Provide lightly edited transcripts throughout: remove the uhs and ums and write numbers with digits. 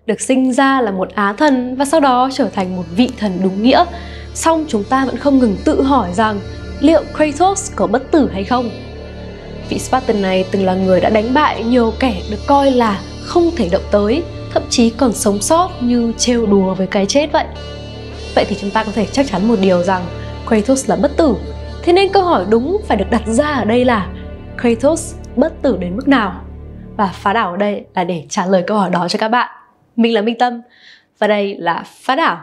được sinh ra là một á thần và sau đó trở thành một vị thần đúng nghĩa. Song chúng ta vẫn không ngừng tự hỏi rằng liệu Kratos có bất tử hay không? Vị Spartan này từng là người đã đánh bại nhiều kẻ được coi là không thể động tới, thậm chí còn sống sót như trêu đùa với cái chết vậy. Vậy thì chúng ta có thể chắc chắn một điều rằng Kratos là bất tử. Thế nên câu hỏi đúng phải được đặt ra ở đây là Kratos bất tử đến mức nào? Và Phá Đảo ở đây là để trả lời câu hỏi đó cho các bạn. Mình là Minh Tâm và đây là Phá Đảo.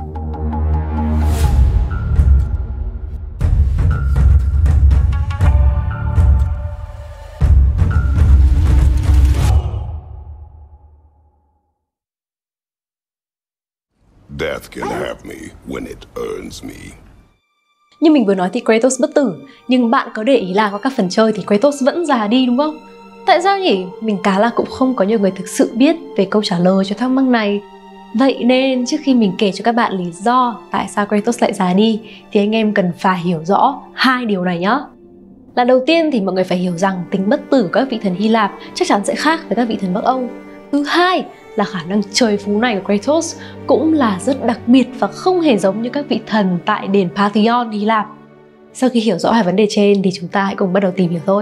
Death can have me when it earns me. Như mình vừa nói thì Kratos bất tử, nhưng bạn có để ý là qua các phần chơi thì Kratos vẫn già đi đúng không? Tại sao nhỉ? Mình cá là cũng không có nhiều người thực sự biết về câu trả lời cho thắc mắc này. Vậy nên trước khi mình kể cho các bạn lý do tại sao Kratos lại già đi thì anh em cần phải hiểu rõ hai điều này nhé. Là đầu tiên thì mọi người phải hiểu rằng tính bất tử của các vị thần Hy Lạp chắc chắn sẽ khác với các vị thần Bắc Âu. Thứ hai là khả năng trời phú này của Kratos cũng là rất đặc biệt và không hề giống như các vị thần tại đền Pantheon Hy Lạp. Sau khi hiểu rõ hai vấn đề trên thì chúng ta hãy cùng bắt đầu tìm hiểu thôi.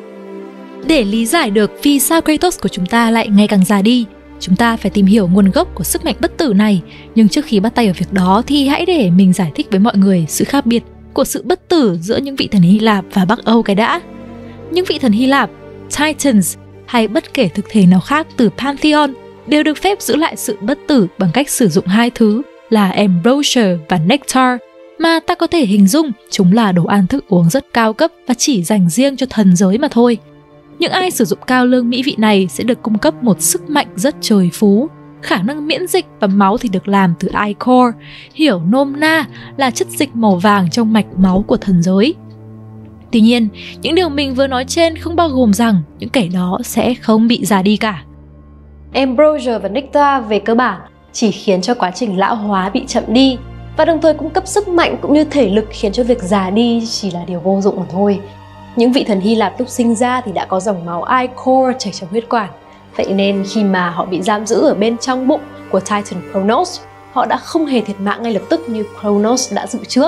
Để lý giải được vì sao Kratos của chúng ta lại ngày càng già đi, chúng ta phải tìm hiểu nguồn gốc của sức mạnh bất tử này. Nhưng trước khi bắt tay vào việc đó thì hãy để mình giải thích với mọi người sự khác biệt của sự bất tử giữa những vị thần Hy Lạp và Bắc Âu cái đã. Những vị thần Hy Lạp, Titans hay bất kể thực thể nào khác từ Pantheon đều được phép giữ lại sự bất tử bằng cách sử dụng hai thứ là Ambrosia và Nectar, mà ta có thể hình dung chúng là đồ ăn thức uống rất cao cấp và chỉ dành riêng cho thần giới mà thôi. Những ai sử dụng cao lương mỹ vị này sẽ được cung cấp một sức mạnh rất trời phú. Khả năng miễn dịch và máu thì được làm từ Ichor, hiểu nôm na là chất dịch màu vàng trong mạch máu của thần giới. Tuy nhiên, những điều mình vừa nói trên không bao gồm rằng những kẻ đó sẽ không bị già đi cả. Ambrosia và Nectar về cơ bản chỉ khiến cho quá trình lão hóa bị chậm đi và đồng thời cung cấp sức mạnh cũng như thể lực khiến cho việc già đi chỉ là điều vô dụng mà thôi. Những vị thần Hy Lạp lúc sinh ra thì đã có dòng máu Ichor chảy trong huyết quản. Vậy nên khi mà họ bị giam giữ ở bên trong bụng của Titan Kronos, họ đã không hề thiệt mạng ngay lập tức như Kronos đã dự trước.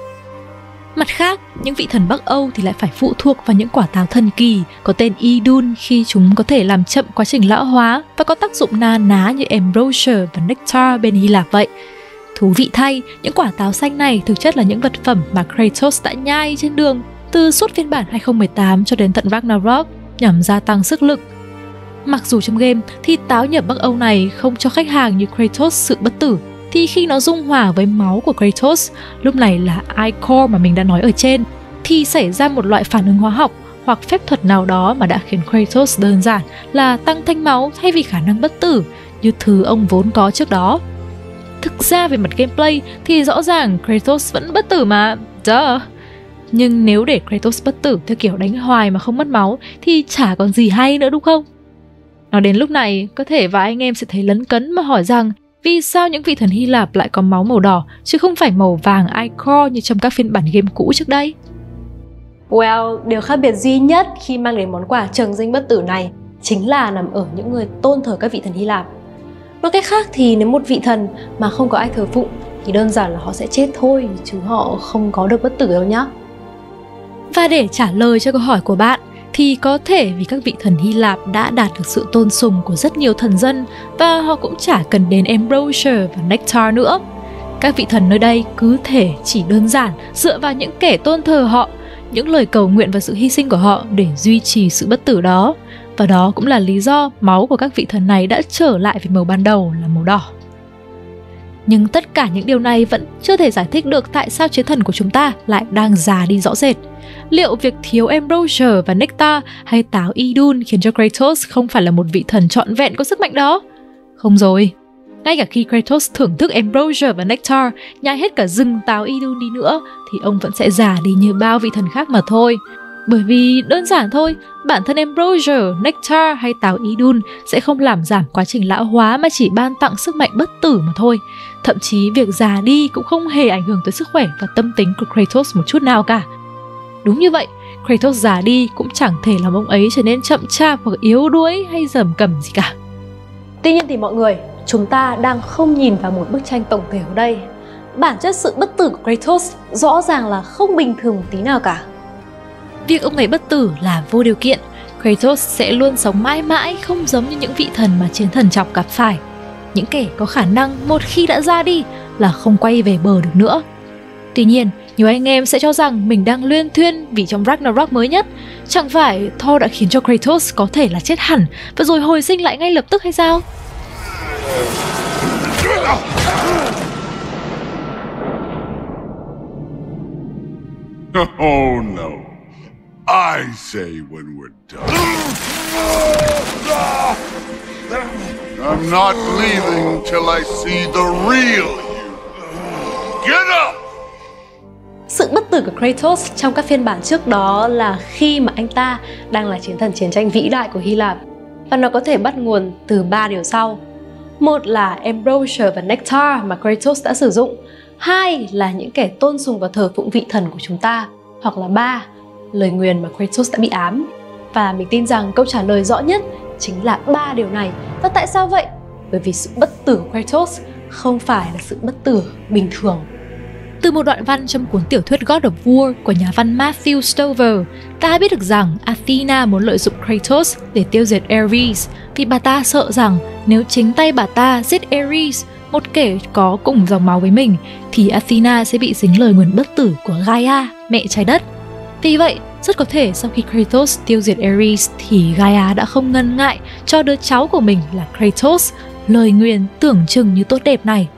Mặt khác, những vị thần Bắc Âu thì lại phải phụ thuộc vào những quả táo thần kỳ có tên Idun khi chúng có thể làm chậm quá trình lão hóa và có tác dụng na ná như Ambrosia và Nectar bên Hy Lạp vậy. Thú vị thay, những quả táo xanh này thực chất là những vật phẩm mà Kratos đã nhai trên đường từ suốt phiên bản 2018 cho đến tận Ragnarok nhằm gia tăng sức lực. Mặc dù trong game thì táo nhập Bắc Âu này không cho khách hàng như Kratos sự bất tử, thì khi nó dung hòa với máu của Kratos, lúc này là Ichor mà mình đã nói ở trên, thì xảy ra một loại phản ứng hóa học hoặc phép thuật nào đó mà đã khiến Kratos đơn giản là tăng thanh máu thay vì khả năng bất tử như thứ ông vốn có trước đó. Thực ra về mặt gameplay thì rõ ràng Kratos vẫn bất tử mà, duh. Nhưng nếu để Kratos bất tử theo kiểu đánh hoài mà không mất máu thì chả còn gì hay nữa đúng không? Nói đến lúc này, có thể vài anh em sẽ thấy lấn cấn mà hỏi rằng vì sao những vị thần Hy Lạp lại có máu màu đỏ chứ không phải màu vàng Ichor như trong các phiên bản game cũ trước đây? Well, điều khác biệt duy nhất khi mang đến món quà trừng danh bất tử này chính là nằm ở những người tôn thờ các vị thần Hy Lạp. Nói cách khác thì nếu một vị thần mà không có ai thờ phụng thì đơn giản là họ sẽ chết thôi, chứ họ không có được bất tử đâu nhá. Và để trả lời cho câu hỏi của bạn thì có thể vì các vị thần Hy Lạp đã đạt được sự tôn sùng của rất nhiều thần dân và họ cũng chả cần đến Ambrosia và Nectar nữa. Các vị thần nơi đây cứ thể chỉ đơn giản dựa vào những kẻ tôn thờ họ, những lời cầu nguyện và sự hy sinh của họ để duy trì sự bất tử đó. Và đó cũng là lý do máu của các vị thần này đã trở lại với màu ban đầu là màu đỏ. Nhưng tất cả những điều này vẫn chưa thể giải thích được tại sao chiến thần của chúng ta lại đang già đi rõ rệt. Liệu việc thiếu Ambrosia và Nectar hay táo Idun khiến cho Kratos không phải là một vị thần trọn vẹn có sức mạnh đó? Không rồi. Ngay cả khi Kratos thưởng thức Ambrosia và Nectar, nhai hết cả rừng táo Idun đi nữa, thì ông vẫn sẽ già đi như bao vị thần khác mà thôi. Bởi vì đơn giản thôi, bản thân Ambrosia, Nectar hay táo Idun sẽ không làm giảm quá trình lão hóa mà chỉ ban tặng sức mạnh bất tử mà thôi. Thậm chí việc già đi cũng không hề ảnh hưởng tới sức khỏe và tâm tính của Kratos một chút nào cả. Đúng như vậy, Kratos già đi cũng chẳng thể làm ông ấy trở nên chậm chạp hoặc yếu đuối hay giầm cầm gì cả. Tuy nhiên thì mọi người, chúng ta đang không nhìn vào một bức tranh tổng thể ở đây. Bản chất sự bất tử của Kratos rõ ràng là không bình thường một tí nào cả. Việc ông ấy bất tử là vô điều kiện. Kratos sẽ luôn sống mãi mãi, không giống như những vị thần mà chiến thần chọc gặp phải. Những kẻ có khả năng một khi đã ra đi là không quay về bờ được nữa. Tuy nhiên, nhiều anh em sẽ cho rằng mình đang luyên thuyên vì trong Ragnarok mới nhất, chẳng phải Thor đã khiến cho Kratos có thể là chết hẳn và rồi hồi sinh lại ngay lập tức hay sao? Oh no. I say when we're done. I'm not leaving till I see the real you. Get up! Sự bất tử của Kratos trong các phiên bản trước đó là khi mà anh ta đang là chiến thần chiến tranh vĩ đại của Hy Lạp. Và nó có thể bắt nguồn từ 3 điều sau. Một là Ambrosia và Nectar mà Kratos đã sử dụng. Hai là những kẻ tôn sùng và thờ phụng vị thần của chúng ta. Hoặc là 3, lời nguyền mà Kratos đã bị ám. Và mình tin rằng câu trả lời rõ nhất chính là 3 điều này. Và tại sao vậy? Bởi vì sự bất tử của Kratos không phải là sự bất tử bình thường. Từ một đoạn văn trong cuốn tiểu thuyết God of War của nhà văn Matthew Stover, ta biết được rằng Athena muốn lợi dụng Kratos để tiêu diệt Ares vì bà ta sợ rằng nếu chính tay bà ta giết Ares, một kẻ có cùng dòng máu với mình, thì Athena sẽ bị dính lời nguyền bất tử của Gaia, mẹ trái đất. Vì vậy, rất có thể sau khi Kratos tiêu diệt Ares thì Gaia đã không ngần ngại cho đứa cháu của mình là Kratos lời nguyền tưởng chừng như tốt đẹp này.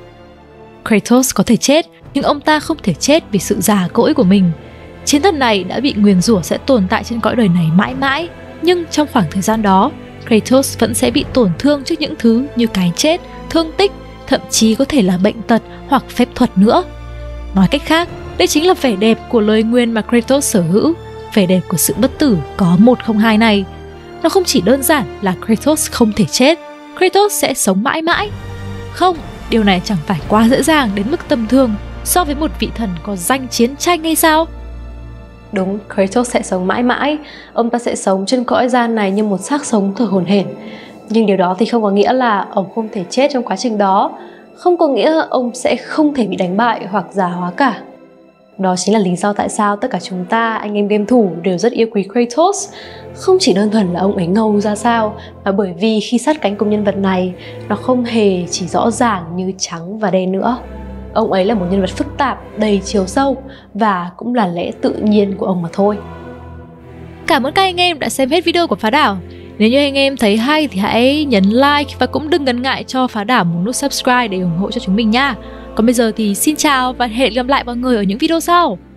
Kratos có thể chết, nhưng ông ta không thể chết vì sự già cỗi của mình. Chiến thần này đã bị nguyền rủa sẽ tồn tại trên cõi đời này mãi mãi, nhưng trong khoảng thời gian đó, Kratos vẫn sẽ bị tổn thương trước những thứ như cái chết, thương tích, thậm chí có thể là bệnh tật hoặc phép thuật nữa. Nói cách khác, đây chính là vẻ đẹp của lời nguyền mà Kratos sở hữu, vẻ đẹp của sự bất tử có 102 này. Nó không chỉ đơn giản là Kratos không thể chết, Kratos sẽ sống mãi mãi. Không, điều này chẳng phải quá dễ dàng đến mức tầm thường so với một vị thần có danh chiến tranh hay sao? Đúng, Kratos sẽ sống mãi mãi. Ông ta sẽ sống trên cõi gian này như một xác sống thở hổn hển. Nhưng điều đó thì không có nghĩa là ông không thể chết trong quá trình đó. Không có nghĩa ông sẽ không thể bị đánh bại hoặc già hóa cả. Đó chính là lý do tại sao tất cả chúng ta, anh em game thủ, đều rất yêu quý Kratos. Không chỉ đơn thuần là ông ấy ngầu ra sao, mà bởi vì khi sát cánh cùng nhân vật này, nó không hề chỉ rõ ràng như trắng và đen nữa. Ông ấy là một nhân vật phức tạp, đầy chiều sâu, và cũng là lẽ tự nhiên của ông mà thôi. Cảm ơn các anh em đã xem hết video của Phá Đảo. Nếu như anh em thấy hay thì hãy nhấn like và cũng đừng ngần ngại cho Phá Đảo một nút subscribe để ủng hộ cho chúng mình nha. Còn bây giờ thì xin chào và hẹn gặp lại mọi người ở những video sau.